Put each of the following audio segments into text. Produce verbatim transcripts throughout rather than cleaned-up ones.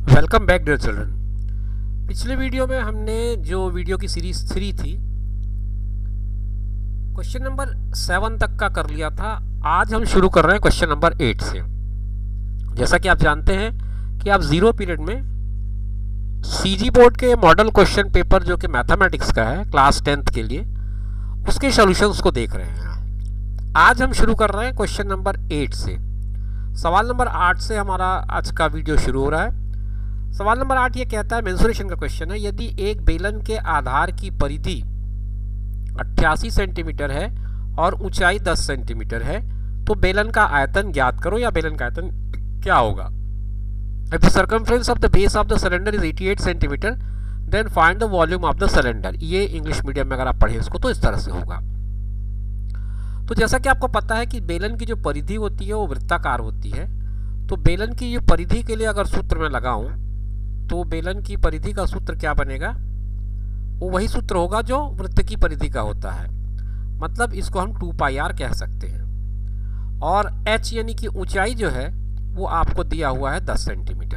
Welcome back dear children. पिछले video में हमने जो वीडियो की सीरीज थ्री थी क्वेश्चन नंबर सेवन तक का कर लिया था। आज हम शुरू कर रहे हैं क्वेश्चन नंबर एट से। जैसा कि आप जानते हैं कि आप जीरो पीरियड में सीजी बोर्ड के मॉडल क्वेश्चन पेपर जो कि मैथमेटिक्स का है क्लास टेंथ के लिए, उसके सॉल्यूशंस को देख रहे हैं। आज हम शुरू कर रहे हैं क्वेश्चन नंबर एट से। सवाल नंबर आठ से हमारा आज का वीडियो शुरू हो रहा है। सवाल नंबर आठ ये कहता है, मेंसुरेशन का क्वेश्चन है, यदि एक बेलन के आधार की परिधि अट्ठासी सेंटीमीटर है और ऊंचाई दस सेंटीमीटर है तो बेलन का आयतन ज्ञात करो, या बेलन का आयतन क्या होगा। If the circumference of the base of the cylinder is अट्ठासी centimetre then find the volume of the cylinder। ये इंग्लिश मीडियम में अगर आप पढ़ें इसको तो इस तरह से होगा। तो जैसा कि आपको पता है कि बेलन की जो परिधि होती है वो वृत्ताकार होती है, तो बेलन की जो परिधि के लिए अगर सूत्र में लगाऊं तो बेलन की परिधि का सूत्र क्या बनेगा, वो वही सूत्र होगा जो वृत्त की परिधि का होता है। मतलब इसको हम टू पाई आर कह सकते हैं। और h यानी कि ऊंचाई जो है वो आपको दिया हुआ है दस सेंटीमीटर।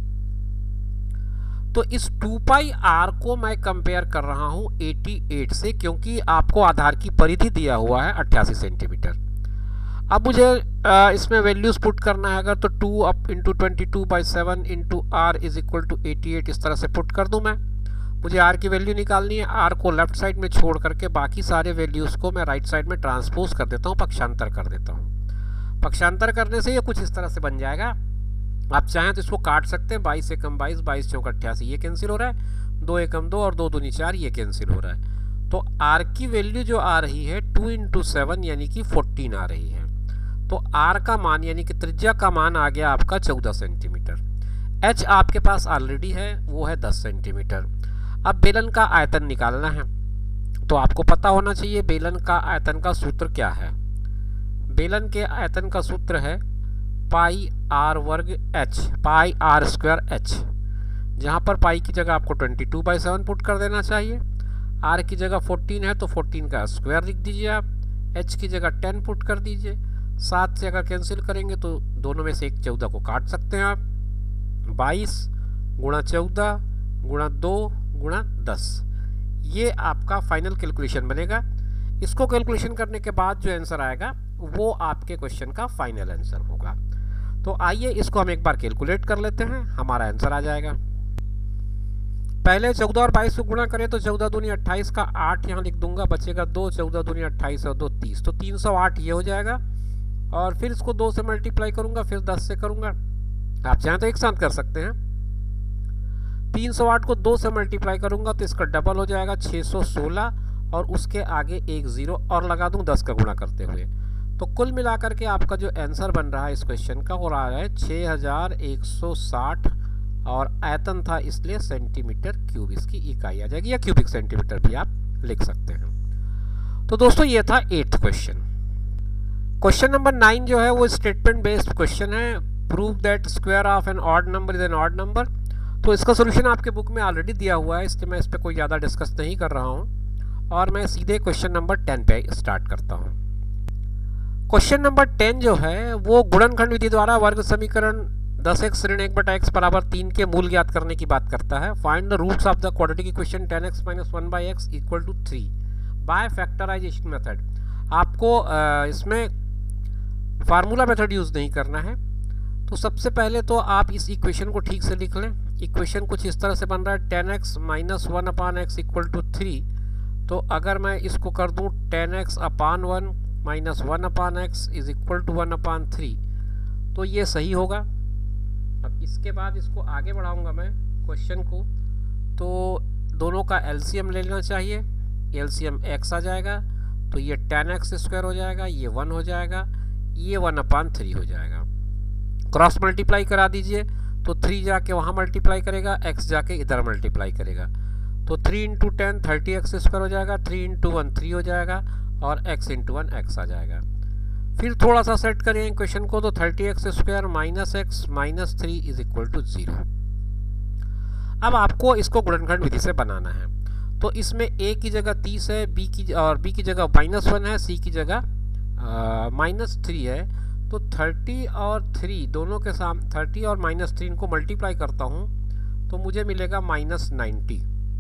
तो इस टू पाई आर को मैं कंपेयर कर रहा हूं अट्ठासी से, क्योंकि आपको आधार की परिधि दिया हुआ है अट्ठासी सेंटीमीटर। अब मुझे इसमें वैल्यूज पुट करना है अगर, तो two up into twenty two by seven into r is equal to eighty eight, इस तरह से पुट कर दूं मैं। मुझे आर की वैल्यू निकालनी है। आर को लेफ्ट साइड में छोड़ करके बाकी सारे वैल्यूज को मैं राइट साइड में ट्रांसपोज कर देता हूँ, पक्षांतर कर देता हूँ। पक्षांतर करने से ये कुछ इस तरह से बन जाएगा। आप चाहें तो इसको काट सकते हैं, बाईस एकम बाईस, बाईस चौक अट्ठासी, ये कैंसिल हो रहा है, दो एकम दो और दो दूनी चार, ये कैंसिल हो रहा है। तो आर की वैल्यू जो आ रही है टू इंटू सेवन यानी कि फोर्टीन आ रही है। तो आर का मान यानी कि त्रिज्या का मान आ गया आपका चौदह सेंटीमीटर। एच आपके पास ऑलरेडी है, वो है दस सेंटीमीटर। अब बेलन का आयतन निकालना है, तो आपको पता होना चाहिए बेलन का आयतन का सूत्र क्या है। बेलन के आयतन का सूत्र है पाई आर वर्ग h, pi r square h, जहाँ पर पाई की जगह आपको twenty two by seven put कर देना चाहिए। आर की जगह फोर्टीन है तो फोर्टीन का स्क्वायर लिख दीजिए आप। एच की जगह टेन पुट कर दीजिए। सात से अगर कैंसिल करेंगे तो दोनों में से एक चौदह को काट सकते हैं आप। बाईस गुणा चौदह गुणा दो गुणा दस, ये आपका फाइनल कैलकुलेशन बनेगा। इसको कैलकुलेशन करने के बाद जो आंसर आएगा वो आपके क्वेश्चन का फाइनल आंसर होगा। तो आइए इसको हम एक बार कैलकुलेट कर लेते हैं, हमारा आंसर आ जाएगा। पहले चौदह और बाईस को गुणा करें तो चौदह दूनी अट्ठाईस का आठ यहाँ लिख दूंगा, बचेगा दो, चौदह दूनी अट्ठाईस और दो तीस, तो तीन सौ आठ ये हो जाएगा। और फिर इसको दो से मल्टीप्लाई करूंगा, फिर दस से करूंगा। आप चाहें तो एक साथ कर सकते हैं। तीन सौ आठ को दो से मल्टीप्लाई करूंगा तो इसका डबल हो जाएगा छः सौ सोलह, और उसके आगे एक जीरो और लगा दूं दस का गुणा करते हुए। तो कुल मिलाकर के आपका जो आंसर बन रहा है इस क्वेश्चन का वो रहा है छः हजार एक सौ साठ, और आयतन था इसलिए सेंटीमीटर क्यूब इसकी इकाई आ जाएगी, या क्यूबिक सेंटीमीटर भी आप लिख सकते हैं। तो दोस्तों ये था eighth question. Question number nine जो है वो स्टेटमेंट बेस्ड क्वेश्चन है। Prove that square of an odd number is an odd number. तो इसका सोल्यूशन आपके बुक में ऑलरेडी दिया हुआ है, इसलिए मैं इस पर कोई ज़्यादा डिस्कस नहीं कर रहा हूँ और मैं सीधे क्वेश्चन नंबर टेन पे स्टार्ट करता हूँ। क्वेश्चन नंबर टेन जो है वो गुणनखंड विधि द्वारा वर्ग समीकरण दस एक्स ऋण एक बटा एक्स बराबर तीन के मूल ज्ञात करने की बात करता है। Find the roots of the quadratic equation ten x minus one by x equal to three by factorisation method. आपको इसमें फार्मूला मेथड यूज़ नहीं करना है। तो सबसे पहले तो आप इस इक्वेशन को ठीक से लिख लें। इक्वेशन कुछ इस तरह से बन रहा है ten x minus one upon x equal to three. तो अगर मैं इसको कर दूं ten x upon one minus one upon x is equal to one upon three, तो ये सही होगा। अब इसके बाद इसको आगे बढ़ाऊंगा मैं क्वेश्चन को, तो दोनों का एलसीएम ले लेना चाहिए। एलसीएम एक्स आ जाएगा तो ये टेन एक्स स्क्वायर हो जाएगा, ये वन हो जाएगा, ये वन अपान थ्री हो जाएगा। क्रॉस मल्टीप्लाई करा दीजिए तो थ्री जाके वहाँ मल्टीप्लाई करेगा, एक्स जाके इधर मल्टीप्लाई करेगा। तो three into ten thirty x square हो जाएगा, थ्री इंटू वन थ्री हो जाएगा, और एक्स इंटू वन एक्स आ जाएगा। फिर थोड़ा सा सेट करें इक्वेशन को, तो thirty x square minus x minus three is equal to zero. अब आपको इसको गुणनखंड विधि से बनाना है। तो इसमें ए की जगह तीस है, बी की और बी की जगह माइनस वन है, सी की जगह माइनस थ्री है। तो थर्टी और थ्री दोनों के सामने, थर्टी और माइनस थ्री इनको मल्टीप्लाई करता हूँ तो मुझे मिलेगा माइनस नाइन्टी।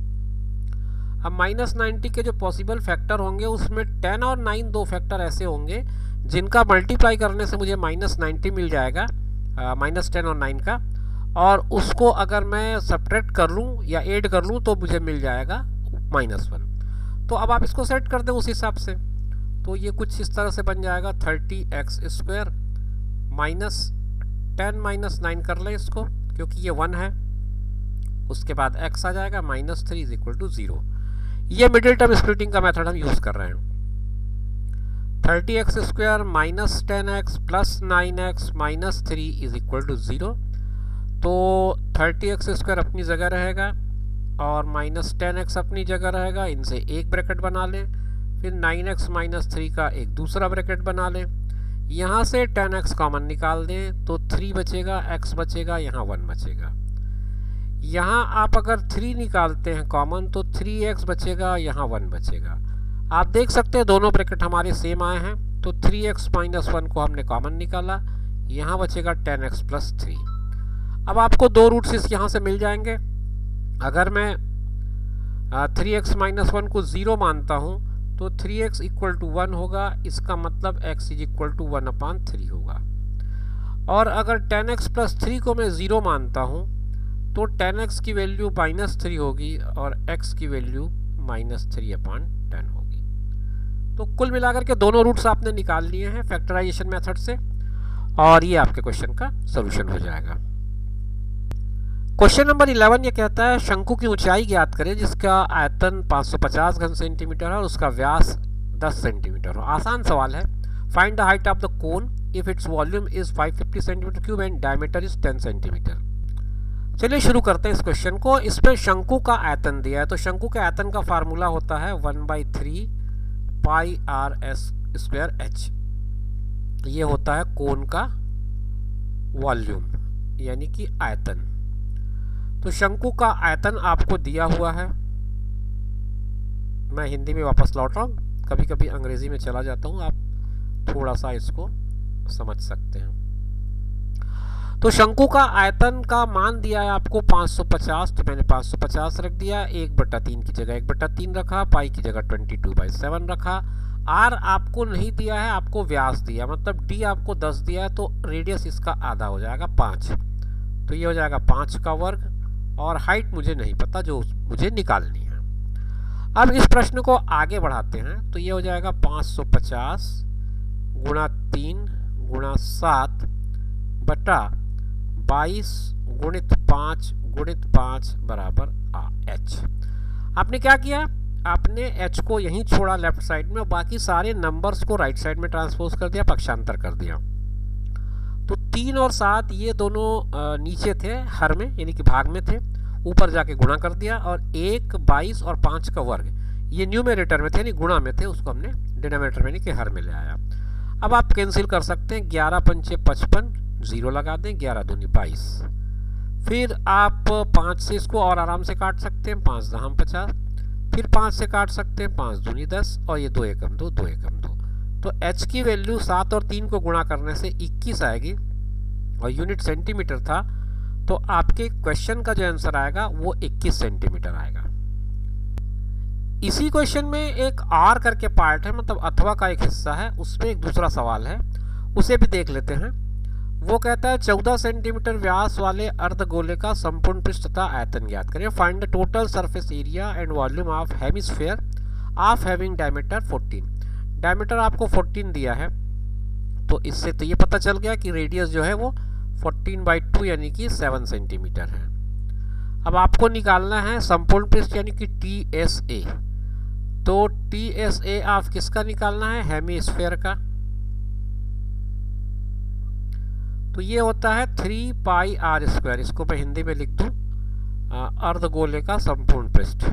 अब माइनस नाइन्टी के जो पॉसिबल फैक्टर होंगे उसमें टेन और नाइन दो फैक्टर ऐसे होंगे जिनका मल्टीप्लाई करने से मुझे माइनस नाइन्टी मिल जाएगा, माइनस टेन और नाइन का, और उसको अगर मैं सब्ट्रैक्ट कर लूँ या ऐड कर लूँ तो मुझे मिल जाएगा माइनस वन। तो अब आप इसको सेट कर दें उस हिसाब से, तो ये कुछ इस तरह से बन जाएगा thirty x square minus ten minus nine कर लें इसको क्योंकि ये वन है, उसके बाद x आ जाएगा minus three is equal to zero. ये मिडिल टर्म स्प्लिटिंग का मेथड हम यूज़ कर रहे हैं। Thirty x square minus ten x plus nine x minus three is equal to zero. तो थर्टी एक्स स्क्वायर अपनी जगह रहेगा और माइनस टेन एक्स अपनी जगह रहेगा, इनसे एक ब्रैकेट बना लें, फिर नाइन एक्स माइनस थ्री का एक दूसरा ब्रैकेट बना लें, यहाँ से टेन एक्स कॉमन निकाल दें तो थ्री बचेगा, x बचेगा, यहाँ वन बचेगा। यहाँ आप अगर थ्री निकालते हैं कॉमन तो थ्री एक्स बचेगा, यहाँ वन बचेगा। आप देख सकते हैं दोनों ब्रैकेट हमारे सेम आए हैं, तो थ्री एक्स माइनस वन को हमने कॉमन निकाला, यहाँ बचेगा टेन एक्स प्लस थ्री। अब आपको दो रूट्स इस यहाँ से मिल जाएंगे। अगर मैं थ्री एक्स माइनस वन को ज़ीरो मानता हूँ तो three x equal to one होगा, इसका मतलब x is equal to one upon three होगा। और अगर टेन एक्स प्लस थ्री को मैं ज़ीरो मानता हूँ तो टेन एक्स की वैल्यू माइनस थ्री होगी और x की value minus three upon ten होगी। तो कुल मिलाकर के दोनों रूट्स आपने निकाल लिए हैं फैक्टराइजेशन मेथड से, और ये आपके क्वेश्चन का सोल्यूशन हो जाएगा। क्वेश्चन नंबर इलेवन ये कहता है शंकु की ऊंचाई ज्ञात करें जिसका आयतन पाँच सौ पचास घन सेंटीमीटर है और उसका व्यास दस सेंटीमीटर हो। आसान सवाल है। Find the height of the cone if it's volume is five fifty centimetre cube and diameter is ten centimetre. चलिए शुरू करते हैं इस क्वेश्चन को। इस पर शंकु का आयतन दिया है, तो शंकु के आयतन का फार्मूला होता है one by three pi r s square h. ये होता है कोन का वॉल्यूम यानी कि आयतन। तो शंकु का आयतन आपको दिया हुआ है। मैं हिंदी में वापस लौट रहा हूँ, कभी कभी अंग्रेजी में चला जाता हूँ, आप थोड़ा सा इसको समझ सकते हैं। तो शंकु का आयतन का मान दिया है आपको पाँच सौ पचास, तो मैंने पाँच सौ पचास रख दिया, एक बट्टा तीन की जगह एक बट्टा तीन रखा, पाई की जगह ट्वेंटी टू बाई सेवन रखा। आर आपको नहीं दिया है, आपको व्यास दिया, मतलब डी आपको दस दिया है, तो रेडियस इसका आधा हो जाएगा पाँच, तो ये हो जाएगा पाँच का वर्ग। और हाइट मुझे नहीं पता जो मुझे निकालनी है। अब इस प्रश्न को आगे बढ़ाते हैं, तो ये हो जाएगा पाँच सौ पचास गुणा तीन गुणा सात बटा बाईस गुणित पाँच गुणित पाँच बराबर एच। आपने क्या किया, आपने एच को यहीं छोड़ा लेफ्ट साइड में, बाकी सारे नंबर्स को राइट साइड में ट्रांसपोज कर दिया, पक्षांतर कर दिया। तो तीन और सात ये दोनों नीचे थे हर में यानी कि भाग में थे, ऊपर जाके गुणा कर दिया, और एक बाईस और पाँच का वर्ग ये न्यूमरेटर में थे यानी गुणा में थे, उसको हमने डिनोमिनेटर में यानी कि हर में ले आया। अब आप कैंसिल कर सकते हैं, ग्यारह पंचे पचपन, जीरो लगा दें, ग्यारह दूनी बाईस। फिर आप पाँच से इसको और आराम से काट सकते हैं, पाँच दहम पचास, फिर पाँच से काट सकते हैं, पाँच दूनी दस, और ये दो एकम दो, दो एकम दो। तो h की वैल्यू सात और तीन को गुणा करने से इक्कीस आएगी और यूनिट सेंटीमीटर था, तो आपके क्वेश्चन का जो आंसर आएगा वो इक्कीस सेंटीमीटर आएगा। इसी क्वेश्चन में एक आर करके पार्ट है, मतलब अथवा का एक हिस्सा है, उसमें एक दूसरा सवाल है, उसे भी देख लेते हैं। वो कहता है चौदह सेंटीमीटर व्यास वाले अर्धगोले का संपूर्ण पृष्ठ तथा आयतन ज्ञात करें। Find the total surface area and volume of hemisphere of having diameter fourteen. Diameter आपको फोर्टीन दिया है, तो इससे तो ये पता चल गया कि रेडियस जो है वो फोर्टीन बाई टू यानी कि सेवन सेंटीमीटर है। अब आपको निकालना है संपूर्ण पृष्ठ यानी कि टी एस ए। तो टी एस ए आप किसका निकालना है, हेमिस्फेयर का। तो ये होता है थ्री पाई आर स्क्वायर, इसको मैं हिंदी में लिख दूं अर्धगोले का संपूर्ण पृष्ठ।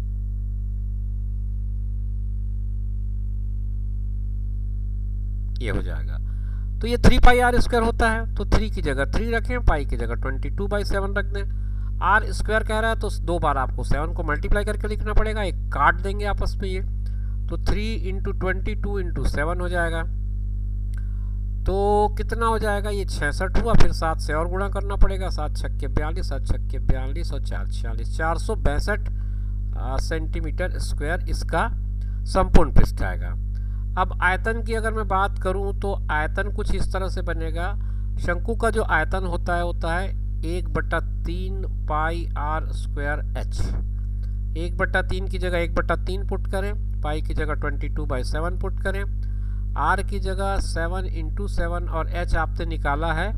ये हो जाएगा, तो ये थ्री पाई आर स्क्वायर होता है, तो थ्री की जगह थ्री रखें, पाई की जगह ट्वेंटी टू बाई सेवन रख दें। आर स्क्वायर कह रहा है तो दो बार आपको सेवन को मल्टीप्लाई करके लिखना पड़ेगा, एक काट देंगे आपस में ये, तो three into twenty two into seven हो जाएगा। तो कितना हो जाएगा, ये छियासठ हुआ, फिर सात से और गुणा करना पड़ेगा, सात छक्के बयालीस, सात छक्के बयालीस और चार छियालीस, चार सौ बैसठ सेंटीमीटर स्क्वायर इसका संपूर्ण पृष्ठ आएगा। अब आयतन की अगर मैं बात करूं तो आयतन कुछ इस तरह से बनेगा। शंकु का जो आयतन होता है होता है एक बट्टा तीन पाई आर स्क्वायर एच। एक बट्टा तीन की जगह एक बट्टा तीन पुट करें, पाई की जगह twenty two by seven put करें, आर की जगह सेवन इंटू सेवन और एच आपने निकाला है।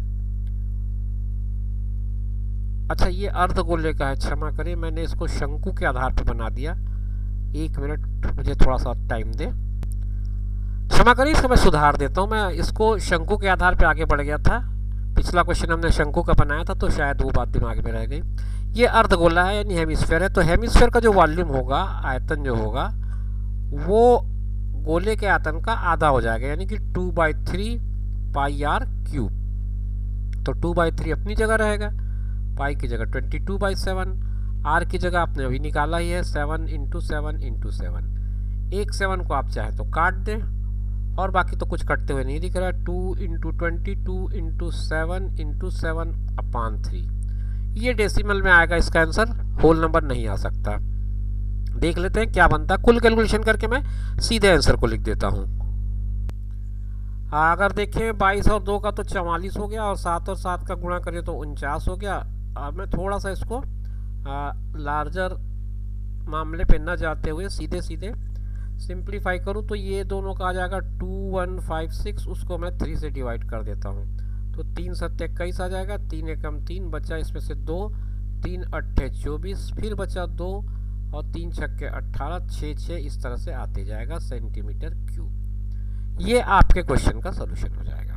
अच्छा ये अर्धगोले का है, क्षमा करें मैंने इसको शंकु के आधार पर बना दिया। एक मिनट मुझे थोड़ा सा टाइम दे, क्षमा करिए इसको मैं सुधार देता हूँ। मैं इसको शंकु के आधार पे आगे बढ़ गया था, पिछला क्वेश्चन हमने शंकु का बनाया था तो शायद वो बात दिमाग में रह गई। ये अर्धगोला है यानी हेमिस्फीयर है, तो हेमिस्फीयर का जो वॉल्यूम होगा, आयतन जो होगा वो गोले के आयतन का आधा हो जाएगा, यानी कि two by three pi r cube. तो टू बाई थ्री अपनी जगह रहेगा, पाई की जगह twenty two by seven, r की जगह आपने अभी निकाला ही है seven into seven into seven. एक सेवन को आप चाहे तो काट दें और बाकी तो कुछ कटते हुए नहीं दिख रहा है। Two into twenty two into seven into seven upon three, ये डेसिमल में आएगा इसका आंसर, होल नंबर नहीं आ सकता। देख लेते हैं क्या बनता है। कुल कैलकुलेशन करके मैं सीधे आंसर को लिख देता हूँ। अगर देखें बाईस और दो का तो चवालीस हो गया और सात और सात का गुणा करें तो उनचास हो गया। अब मैं थोड़ा सा इसको आ, लार्जर मामले पे न जाते हुए सीधे सीधे सिंप्लीफाई करूँ तो ये दोनों का आ जाएगा टू वन फाइव सिक्स, उसको मैं थ्री से डिवाइड कर देता हूँ तो तीन सत्ते इक्कीस आ जाएगा, तीन एकम तीन बचा, इसमें से दो, तीन अट्ठे चौबीस, फिर बचा दो और तीन छक्के अट्ठारह, छः छः इस तरह से आते जाएगा सेंटीमीटर क्यूब। ये आपके क्वेश्चन का सॉल्यूशन हो जाएगा।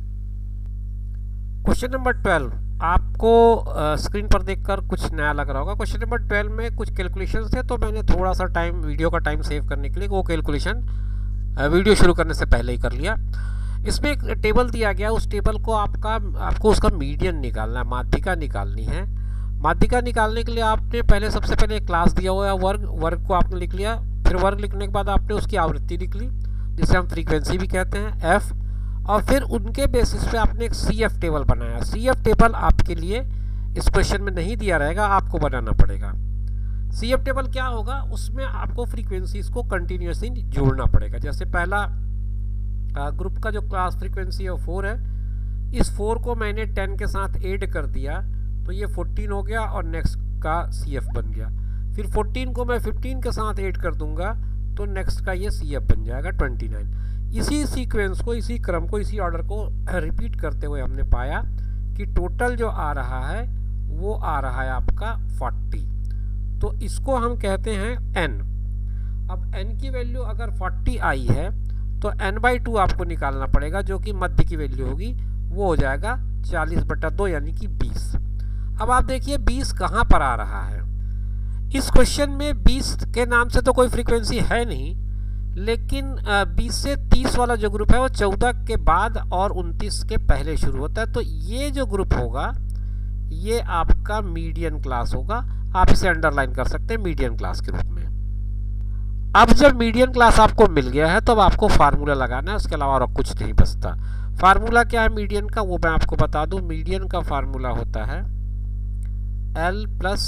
क्वेश्चन नंबर ट्वेल्व आपको आ, स्क्रीन पर देखकर कुछ नया लग रहा होगा। क्वेश्चन नंबर ट्वेल्व में कुछ कैलकुलेशंस थे तो मैंने थोड़ा सा टाइम वीडियो का टाइम सेव करने के लिए वो कैलकुलेशन वीडियो शुरू करने से पहले ही कर लिया। इसमें एक टेबल दिया गया, उस टेबल को आपका आपको उसका मीडियन निकालना है, माध्यिका निकालनी है। माध्यिका निकालने के लिए आपने पहले सबसे पहले एक क्लास दिया हुआ है वर्ग, वर्ग को आपने लिख लिया, फिर वर्ग लिखने के बाद आपने उसकी आवृत्ति लिख ली जिसे हम फ्रीक्वेंसी भी कहते हैं एफ, और फिर उनके बेसिस पे आपने एक सी एफ टेबल बनाया। सी एफ टेबल आपके लिए इस क्वेश्चन में नहीं दिया रहेगा, आपको बनाना पड़ेगा। सी एफ टेबल क्या होगा, उसमें आपको फ्रीक्वेंसीज को कंटिन्यूसली जोड़ना पड़ेगा। जैसे पहला ग्रुप का जो क्लास फ्रीक्वेंसी है फोर है, इस फोर को मैंने टेन के साथ ऐड कर दिया तो ये फोर्टीन हो गया और नेक्स्ट का सी एफ बन गया। फिर फोर्टीन को मैं फिफ्टीन के साथ ऐड कर दूंगा तो नेक्स्ट का ये सी एफ बन जाएगा ट्वेंटी नाइन। इसी सीक्वेंस को, इसी क्रम को, इसी ऑर्डर को रिपीट करते हुए हमने पाया कि टोटल जो आ रहा है वो आ रहा है आपका फोर्टी। तो इसको हम कहते हैं n। अब n की वैल्यू अगर फोर्टी आई है तो n बाई टू आपको निकालना पड़ेगा, जो कि मध्य की वैल्यू होगी, वो हो जाएगा चालीस बटा दो यानी कि बीस। अब आप देखिए बीस कहाँ पर आ रहा है। इस क्वेश्चन में बीस के नाम से तो कोई फ्रीक्वेंसी है नहीं, लेकिन बीस से तीस वाला जो ग्रुप है वो चौदह के बाद और उनतीस के पहले शुरू होता है। तो ये जो ग्रुप होगा ये आपका मीडियन क्लास होगा, आप इसे अंडरलाइन कर सकते हैं मीडियन क्लास के रूप में। अब जब मीडियन क्लास आपको मिल गया है तो अब आपको फार्मूला लगाना है, उसके अलावा और कुछ नहीं बचता। फार्मूला क्या है मीडियन का वो मैं आपको बता दूं। मीडियन का फार्मूला होता है L plus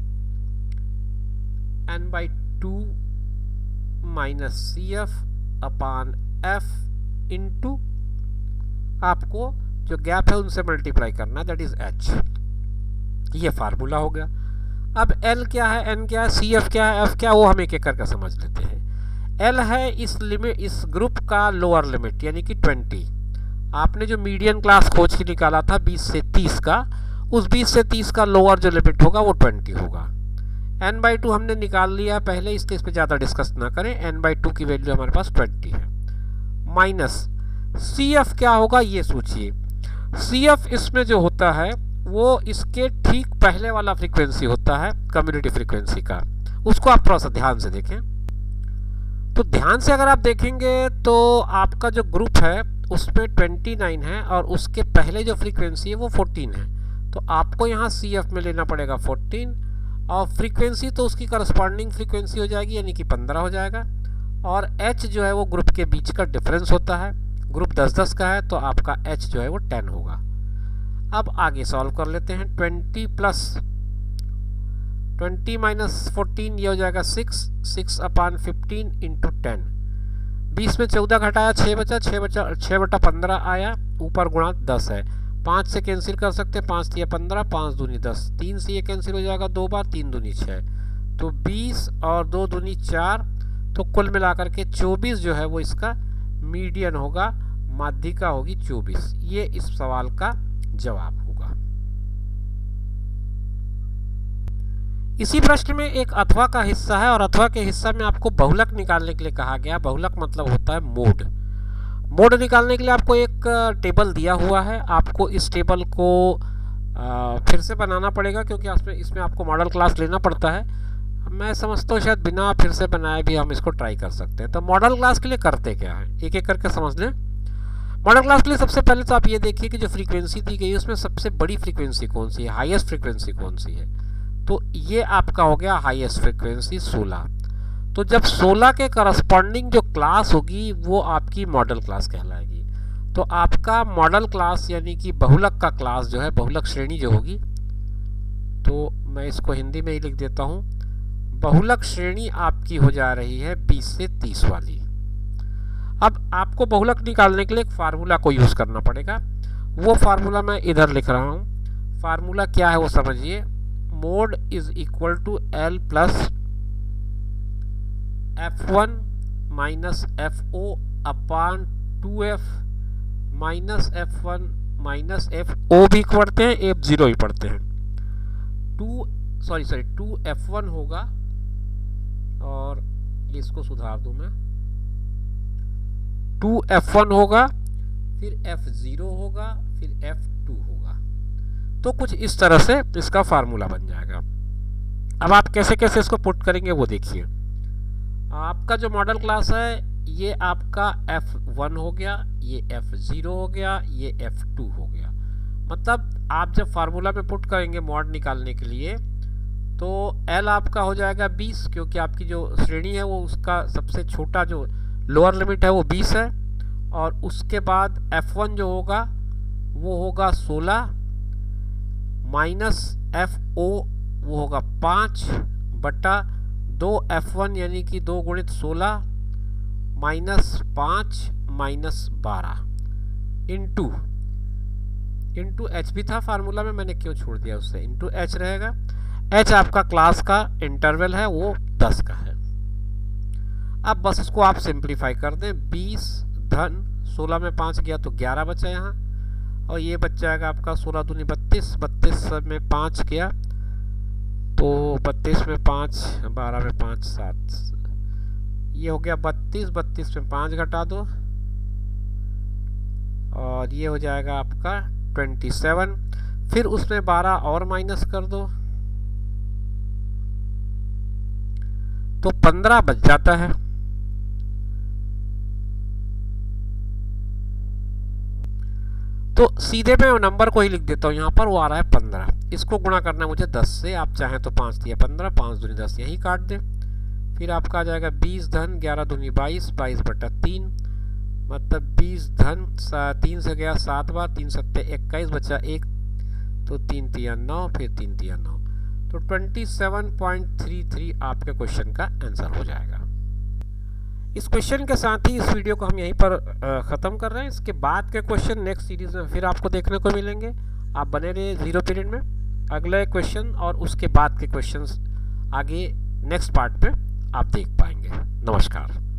n by two minus c f upon f into आपको जो गैप है उनसे मल्टीप्लाई करना, दैट इज एच। ये फार्मूला हो गया। अब L क्या है, N क्या है, C F क्या है, F क्या है, वो हम एक एक करके समझ लेते हैं। L है इस लिमिट, इस ग्रुप का लोअर लिमिट यानी कि ट्वेंटी। आपने जो मीडियन क्लास खोज के निकाला था बीस से तीस का, उस बीस से तीस का लोअर जो लिमिट होगा वो ट्वेंटी होगा। n बाई टू हमने निकाल लिया पहले, इसलिए इस पर ज़्यादा डिस्कस ना करें। n बाई टू की वैल्यू हमारे पास ट्वेंटी है। माइनस सी एफ क्या होगा ये सोचिए। सी एफ इसमें जो होता है वो इसके ठीक पहले वाला फ्रीक्वेंसी होता है कम्युनिटी फ्रीक्वेंसी का, उसको आप थोड़ा सा ध्यान से देखें। तो ध्यान से अगर आप देखेंगे तो आपका जो ग्रुप है उसमें ट्वेंटी नाइन है और उसके पहले जो फ्रीक्वेंसी है वो फोर्टीन है। तो आपको यहाँ सी एफ में लेना पड़ेगा फोर्टीन और फ्रीक्वेंसी तो उसकी करस्पॉन्डिंग फ्रीक्वेंसी हो जाएगी यानी कि पंद्रह हो जाएगा। और एच जो है वो ग्रुप के बीच का डिफरेंस होता है, ग्रुप दस दस का है तो आपका H जो है वो टेन होगा। अब आगे सॉल्व कर लेते हैं। Twenty plus twenty minus fourteen, ये हो जाएगा six, six upon fifteen into ten. बीस में चौदह घटाया छः बचा, छः बचा छः बटा पंद्रह आया, ऊपर गुणा दस है। पाँच से कैंसिल कर सकते हैं, पाँच दिया पंद्रह, पाँच दूनी दस, तीन से ये कैंसिल हो जाएगा दो बार, तीन दूनी छः, तो बीस और दो दूनी चार, तो कुल मिलाकर के चौबीस जो है वो इसका मीडियन होगा, माध्यिका होगी चौबीस। ये इस सवाल का जवाब होगा। इसी प्रश्न में एक अथवा का हिस्सा है और अथवा के हिस्सा में आपको बहुलक निकालने के लिए कहा गया। बहुलक मतलब होता है मोड। मोड निकालने के लिए आपको एक टेबल दिया हुआ है, आपको इस टेबल को आ, फिर से बनाना पड़ेगा क्योंकि इसमें इसमें आपको मॉडल क्लास लेना पड़ता है। मैं समझता हूँ शायद बिना फिर से बनाए भी हम इसको ट्राई कर सकते हैं। तो मॉडल क्लास के लिए करते क्या है, एक एक करके समझ लें। मॉडल क्लास के लिए सबसे पहले तो आप ये देखिए कि जो फ्रीक्वेंसी दी गई है उसमें सबसे बड़ी फ्रीक्वेंसी कौन सी है, हाईएस्ट फ्रीक्वेंसी कौन सी है। तो ये आपका हो गया हाईएस्ट फ्रीक्वेंसी सोलह। तो जब सोलह के करस्पॉन्डिंग जो क्लास होगी वो आपकी मॉडल क्लास कहलाएगी। तो आपका मॉडल क्लास यानी कि बहुलक का क्लास जो है, बहुलक श्रेणी जो होगी, तो मैं इसको हिंदी में ही लिख देता हूँ। बहुलक श्रेणी आपकी हो जा रही है बीस से तीस वाली। अब आपको बहुलक निकालने के लिए एक फार्मूला को यूज़ करना पड़ेगा। वो फार्मूला मैं इधर लिख रहा हूँ। फार्मूला क्या है वो समझिए। Mode is equal to l plus f one minus f o upon two f minus f one minus f o भी पढ़ते हैं, एफ जीरो भी पढ़ते हैं। Two sorry sorry two f one होगा और इसको सुधार दूं मैं, टू एफ वन होगा, फिर एफ जीरो होगा, फिर एफ टू होगा। तो कुछ इस तरह से इसका फार्मूला बन जाएगा। अब आप कैसे कैसे इसको पुट करेंगे वो देखिए। आपका जो मॉडल क्लास है ये आपका एफ वन हो गया, ये एफ जीरो हो गया, ये एफ टू हो गया। मतलब आप जब फार्मूला में पुट करेंगे मॉड निकालने के लिए तो एल आपका हो जाएगा बीस, क्योंकि आपकी जो श्रेणी है वो उसका सबसे छोटा जो लोअर लिमिट है वो बीस है। और उसके बाद एफ वन जो होगा वो होगा सोलह माइनस एफ ओ वो होगा पाँच बटा दो एफ वन यानी कि दो गुणित सोलह माइनस पाँच माइनस बारह इंटू इंटू एच भी था फार्मूला में, मैंने क्यों छोड़ दिया उससे, इंटू एच रहेगा। एच आपका क्लास का इंटरवल है वो दस का है। अब बस इसको आप सिंप्लीफाई कर दें। बीस धन सोलह में पाँच गया तो ग्यारह बचा यहाँ, और ये बच जाएगा आपका सोलह दूनी बत्तीस, बत्तीस में पाँच गया तो बत्तीस में पाँच, बारह में पाँच सात, ये हो गया बत्तीस, बत्तीस में पाँच घटा दो और ये हो जाएगा आपका सत्ताईस। फिर उसमें बारह और माइनस कर दो तो पंद्रह बच जाता है। तो सीधे मैं नंबर को ही लिख देता हूँ, यहाँ पर वो आ रहा है पंद्रह। इसको गुणा करना है मुझे दस से, आप चाहें तो पाँच दिया पंद्रह, पाँच दूनी दस यही काट दें। फिर आपका आ जाएगा बीस धन ग्यारह दूनी बाईस, बाईस बटा तीन, मतलब बीस धन तीन से गया सात बार, तीन सत्ते इक्कीस बचा एक, तो तीन तिया नौ, फिर तीन तिया नौ, तो सत्ताईस पॉइंट तीन तीन आपके क्वेश्चन का आंसर हो जाएगा। इस क्वेश्चन के साथ ही इस वीडियो को हम यहीं पर ख़त्म कर रहे हैं। इसके बाद के क्वेश्चन नेक्स्ट सीरीज में फिर आपको देखने को मिलेंगे। आप बने रहिए जीरो पीरियड में। अगले क्वेश्चन और उसके बाद के क्वेश्चंस आगे नेक्स्ट पार्ट में आप देख पाएंगे। नमस्कार।